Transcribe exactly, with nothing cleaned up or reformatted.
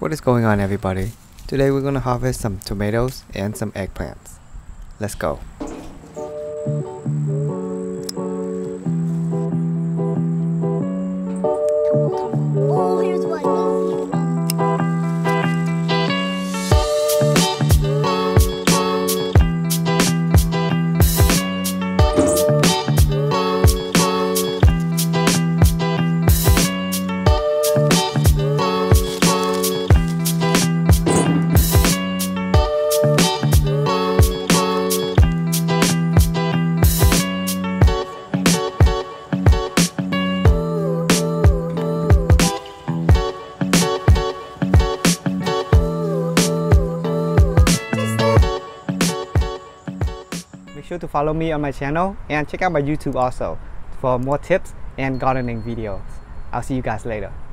What is going on, everybody? Today we're going to harvest some tomatoes and some eggplants. Let's go. Oh, here's one. Make sure to follow me on my channel and check out my YouTube also for more tips and gardening videos. I'll see you guys later.